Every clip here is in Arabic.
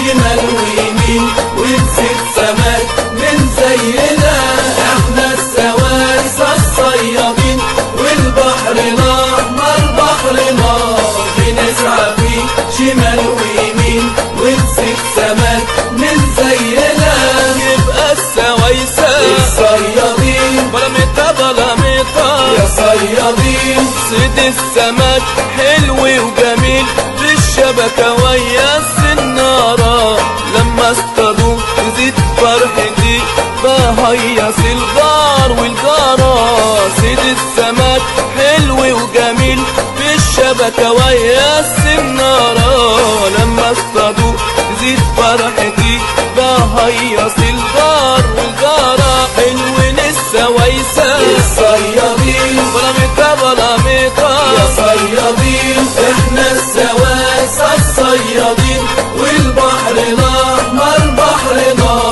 شمال ويمين ونسيت سمك من زينا. احنا السواسة الصيادين والبحر الأحمر بحرنا بنسعى فيه شمال ويمين ونسيت سمك من زينا. يبقى السوايسة الصيادين بلاميطة بلاميطة يا صيادين. صيد السمك حلو وجميل في الشبكة ويا السنارة، لما اصطادوه تزيد فرحتي بهيص الجار والجارة. صيد السمك حلو وجميل في الشبكة ويا السنارة، لما اصطادوه تزيد فرحتي بهيص الجار والجارة. حلوين السوايسة الصيادين بلاميطة بلاميطة يا صيادين. احنا السواسة الصيادين والبحر الأحمر بحرنا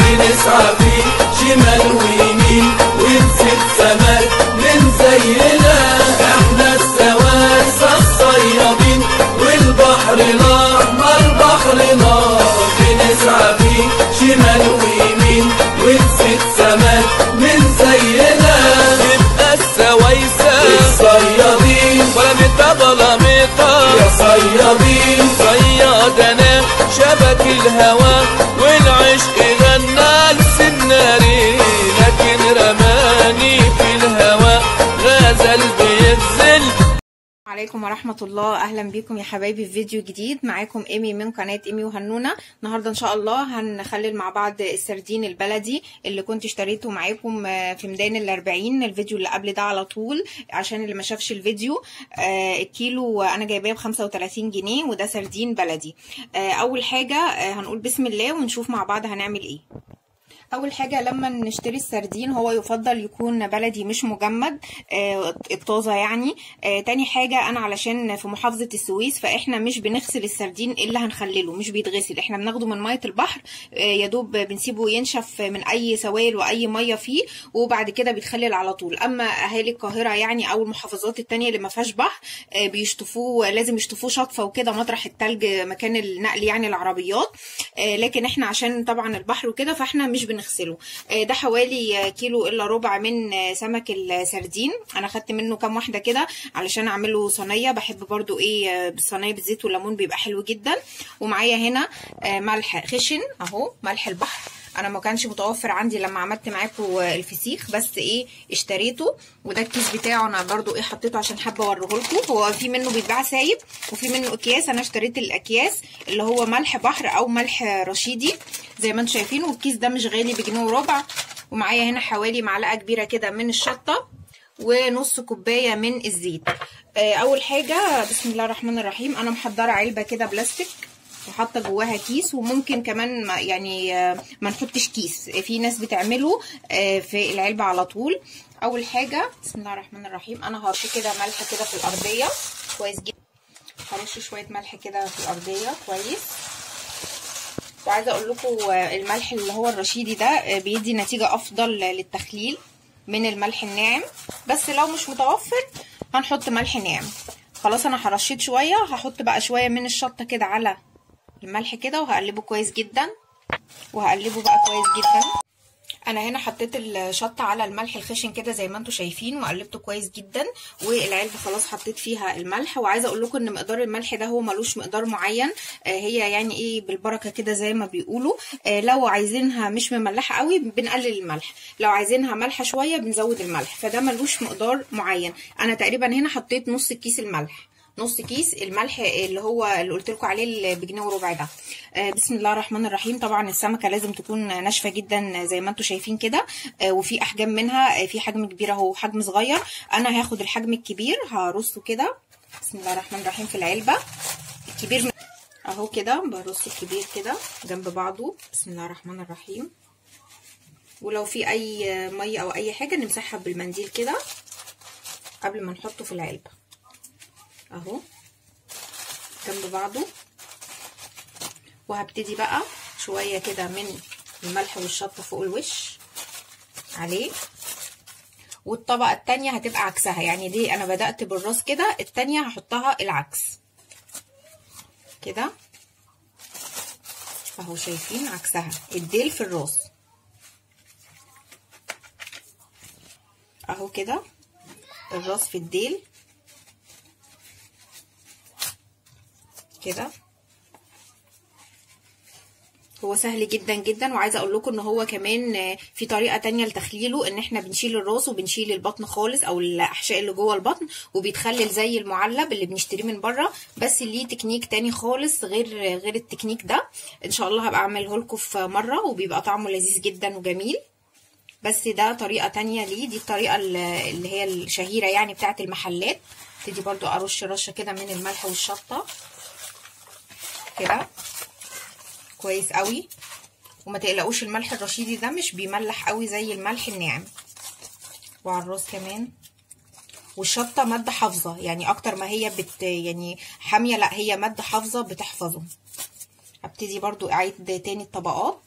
بنسعى فيه شمال ويمين ونسيت سمك من زينا. احنا السواسة الصيادين والبحر الأحمر بحرنا بنسعى فيه شمال ويمين ونسيت سمك من زينا. يبقى السوايسة الصيادين بلاميطة بلاميطة يا صيادين. صيادنا شبك الهوى والعشق غنى لسناري، لكن رماني في الهوى غزل بيغزل. عليكم ورحمة الله. اهلا بيكم يا حبايبي في فيديو جديد. معاكم ايمي من قناة ايمي وهنونة. النهاردة ان شاء الله هنخلل مع بعض السردين البلدي اللي كنت اشتريته معاكم في ميدان ال40 الفيديو اللي قبل ده على طول، عشان اللي ما شافش الفيديو. الكيلو انا جايباه ب35 جنيه وده سردين بلدي. اول حاجة هنقول بسم الله ونشوف مع بعض هنعمل ايه. اول حاجه لما نشتري السردين هو يفضل يكون بلدي مش مجمد، الطازه يعني. تاني حاجه انا علشان في محافظه السويس فاحنا مش بنغسل السردين الا هنخلله، مش بيتغسل، احنا بناخده من ميه البحر يا دوب بنسيبه ينشف من اي سوائل واي ميه فيه وبعد كده بيتخلل على طول. اما اهالي القاهره يعني او المحافظات التانية اللي ما فيهاش بحر بيشطفوه، لازم يشطفوه شطفه وكده مطرح التلج مكان النقل يعني العربيات. لكن احنا عشان طبعا البحر وكده فاحنا مش بنغسله. ده حوالي كيلو الا ربع من سمك السردين. انا خدت منه كام واحده كده علشان اعمله صينيه، بحب برضو ايه بالصينيه بالزيت والليمون بيبقى حلو جدا. ومعايا هنا ملح خشن اهو، ملح البحر. انا ما كانش متوفر عندي لما عملت معاكم الفسيخ، بس ايه اشتريته. وده الكيس بتاعه انا برضو ايه حطيته عشان حابه اوريه لكم. هو في منه بيتباع سايب وفي منه اكياس، انا اشتريت الاكياس اللي هو ملح بحر او ملح رشيدي زي ما انتم شايفين. والكيس ده مش غالي بجنيه وربع. ومعايا هنا حوالي معلقه كبيره كده من الشطه ونص كوبايه من الزيت. اول حاجه بسم الله الرحمن الرحيم، انا محضره علبه كده بلاستيك وحاطه جواها كيس، وممكن كمان يعني ما نحطش كيس، في ناس بتعمله في العلبه على طول. اول حاجه بسم الله الرحمن الرحيم انا هرش كده ملح كده في الارضيه كويس جدا. هرش شويه ملح كده في الارضيه كويس. وعايزه اقول لكم الملح اللي هو الرشيدي ده بيدي نتيجه افضل للتخليل من الملح الناعم، بس لو مش متوفر هنحط ملح ناعم. خلاص انا هرشيت شويه، هحط بقى شويه من الشطه كده على الملح كده وهقلبه كويس جدا. وهقلبه بقى كويس جدا. انا هنا حطيت الشطه على الملح الخشن كده زي ما انتم شايفين وقلبته كويس جدا. والعلبه خلاص حطيت فيها الملح. وعايزه اقول لكم ان مقدار الملح ده هو ملوش مقدار معين، هي يعني ايه بالبركه كده زي ما بيقولوا. لو عايزينها مش مملحه قوي بنقلل الملح، لو عايزينها مالحه شويه بنزود الملح، فده ملوش مقدار معين. انا تقريبا هنا حطيت نص كيس الملح، نص كيس الملح اللي هو اللي قلت لكم عليه اللي بجنيه وربع ده. بسم الله الرحمن الرحيم. طبعا السمكه لازم تكون ناشفه جدا زي ما انتم شايفين كده. وفي احجام منها، في حجم كبير اهو وحجم صغير. انا هاخد الحجم الكبير هرصه كده بسم الله الرحمن الرحيم في العلبه. الكبير اهو كده برص الكبير كده جنب بعضه بسم الله الرحمن الرحيم. ولو في اي ميه او اي حاجه نمسحها بالمنديل كده قبل ما نحطه في العلبه اهو جنب بعضه. وهبتدي بقى شويه كده من الملح والشطه فوق الوش عليه. والطبقه التانية هتبقى عكسها، يعني دي انا بدأت بالراس كده، التانية هحطها العكس كده اهو شايفين عكسها، الديل في الراس اهو كده، الراس في الديل كده. هو سهل جدا جدا، وعايزه اقول لكم ان هو كمان في طريقه تانية لتخليله، ان احنا بنشيل الراس وبنشيل البطن خالص او الاحشاء اللي جوه البطن، وبيتخلل زي المعلب اللي بنشتريه من بره، بس ليه تكنيك تاني خالص غير التكنيك ده. ان شاء الله هبقى اعمله لكم في مره، وبيبقى طعمه لذيذ جدا وجميل. بس ده طريقه تانية ليه، دي الطريقه اللي هي الشهيره يعني بتاعه المحلات. ابتدي برضو ارش رشه كده من الملح والشطه كده كويس قوي. وما تقلقوش الملح الرشيدي ده مش بيملح قوي زي الملح الناعم. وعلى الراس كمان. والشطه ماده حافظه، يعني اكتر ما هي يعني حاميه، لا هي ماده حافظه بتحفظه. ابتدي برضو اعيد تاني الطبقات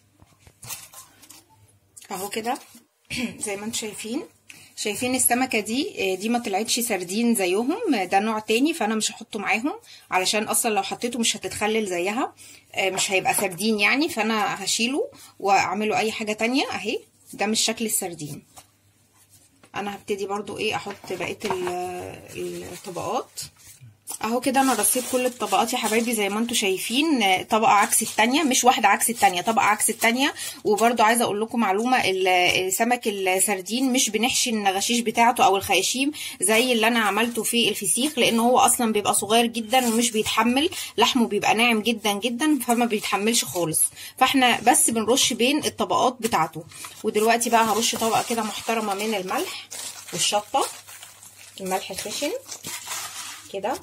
اهو كده زي ما انتم شايفين السمكه دي ما طلعتش سردين زيهم، ده نوع تاني، فانا مش هحطه معاهم علشان اصلا لو حطيته مش هتتخلل زيها، مش هيبقى سردين يعني، فانا هشيله واعمله اي حاجه تانية. اهي ده مش شكل السردين. انا هبتدي برضو احط بقيه الطبقات اهو كده. انا رصيت كل الطبقات يا حبايبي زي ما انتم شايفين، طبقه عكس التانية، مش واحده عكس التانية، طبقه عكس التانية. وبرضو عايزه اقول لكم معلومه، سمك السردين مش بنحشي النغشيش بتاعته او الخياشيم زي اللي انا عملته في الفسيخ، لان هو اصلا بيبقى صغير جدا ومش بيتحمل، لحمه بيبقى ناعم جدا جدا فما بيتحملش خالص، فاحنا بس بنرش بين الطبقات بتاعته. ودلوقتي بقى هرش طبقه كده محترمه من الملح والشطه، الملح الخشن كده.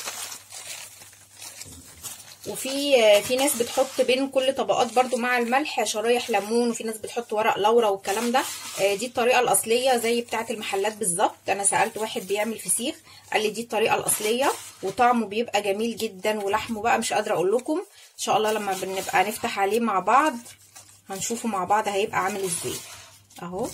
وفي ناس بتحط بين كل طبقات برضو مع الملح شرايح ليمون، وفي ناس بتحط ورق لورا والكلام ده. دي الطريقه الاصليه زي بتاعه المحلات بالظبط. انا سالت واحد بيعمل فسيخ قال لي دي الطريقه الاصليه، وطعمه بيبقى جميل جدا، ولحمه بقى مش قادره اقول لكم. ان شاء الله لما بنبقى نفتح عليه مع بعض هنشوفه مع بعض هيبقى عامل ازاي. اهو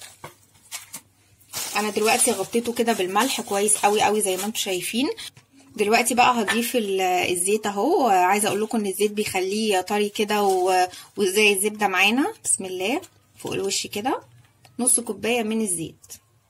انا دلوقتي غطيته كده بالملح كويس قوي قوي زي ما انتم شايفين. دلوقتي بقى هضيف الزيت اهو. عايزه اقول لكم ان الزيت بيخليه طري كده وزي الزبده معانا. بسم الله. فوق الوش كده نص كوبايه من الزيت.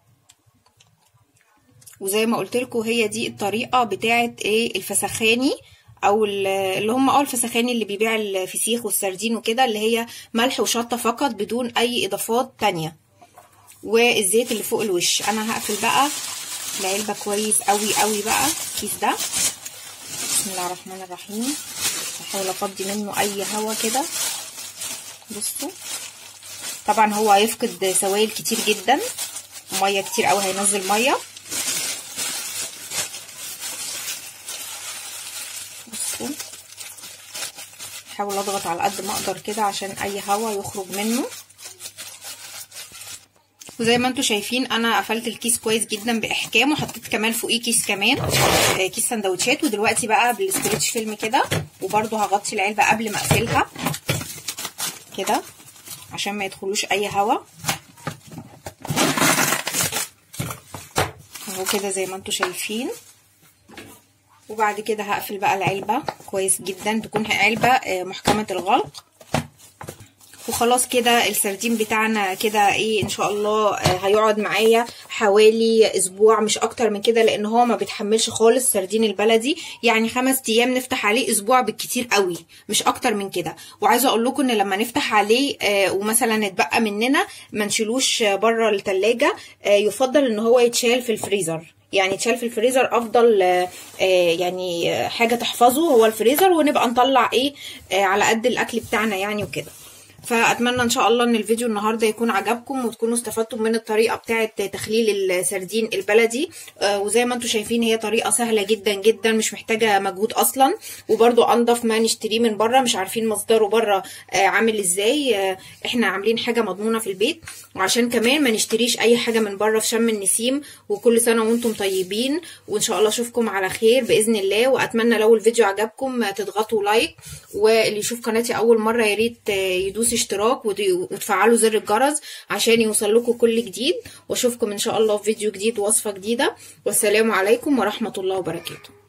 وزي ما قلت لكم هي دي الطريقه بتاعه الفسخاني، او اللي هم الفسخاني اللي بيبيع الفسيخ والسردين وكده، اللي هي ملح وشطه فقط بدون اي اضافات تانية، والزيت اللي فوق الوش. انا هقفل بقى العلبه كويس قوي قوي بقى الكيس ده. بسم الله الرحمن الرحيم. هحاول افضي منه اي هوا كده. بصوا طبعا هو هيفقد سوائل كتير جدا، ميه كتير قوي، هينزل ميه. بصوا هحاول اضغط على قد ما اقدر كده عشان اي هوا يخرج منه. وزي ما انتم شايفين انا قفلت الكيس كويس جدا باحكام، وحطيت كمان فوقيه كيس كمان، كيس سندوتشات. ودلوقتي بقى بالستريتش فيلم كده، وبرده هغطي العلبه قبل ما اقفلها كده عشان ما يدخلوش اي هوا. اهو كده زي ما انتم شايفين. وبعد كده هقفل بقى العلبه كويس جدا، تكون علبه محكمه الغلق. وخلاص كده السردين بتاعنا كده ان شاء الله هيقعد معايا حوالي اسبوع، مش اكتر من كده، لان هو ما بيتحملش خالص السردين البلدي، يعني 5 ايام نفتح عليه، اسبوع بالكتير قوي، مش اكتر من كده. وعايزه اقول لكم ان لما نفتح عليه ومثلا اتبقى مننا ما نشيلوش بره التلاجة، يفضل ان هو يتشال في الفريزر، يعني يتشال في الفريزر افضل، يعني حاجه تحفظه هو الفريزر، ونبقى نطلع على قد الاكل بتاعنا يعني وكده. فاتمنى ان شاء الله ان الفيديو النهارده يكون عجبكم، وتكونوا استفدتم من الطريقه بتاعه تخليل السردين البلدي. وزي ما انتم شايفين هي طريقه سهله جدا جدا، مش محتاجه مجهود اصلا، وبرده انضف ما نشتريه من بره، مش عارفين مصدره بره عامل ازاي. احنا عاملين حاجه مضمونه في البيت، وعشان كمان ما نشتريش اي حاجه من بره في شم النسيم. وكل سنه وانتم طيبين، وان شاء الله اشوفكم على خير باذن الله. واتمنى لو الفيديو عجبكم تضغطوا لايك، واللي يشوف قناتي اول مره يا ريت يدوس اشتراك وتفعلوا زر الجرس عشان يوصل لكم كل جديد. واشوفكم ان شاء الله في فيديو جديد ووصفه جديده. والسلام عليكم ورحمه الله وبركاته.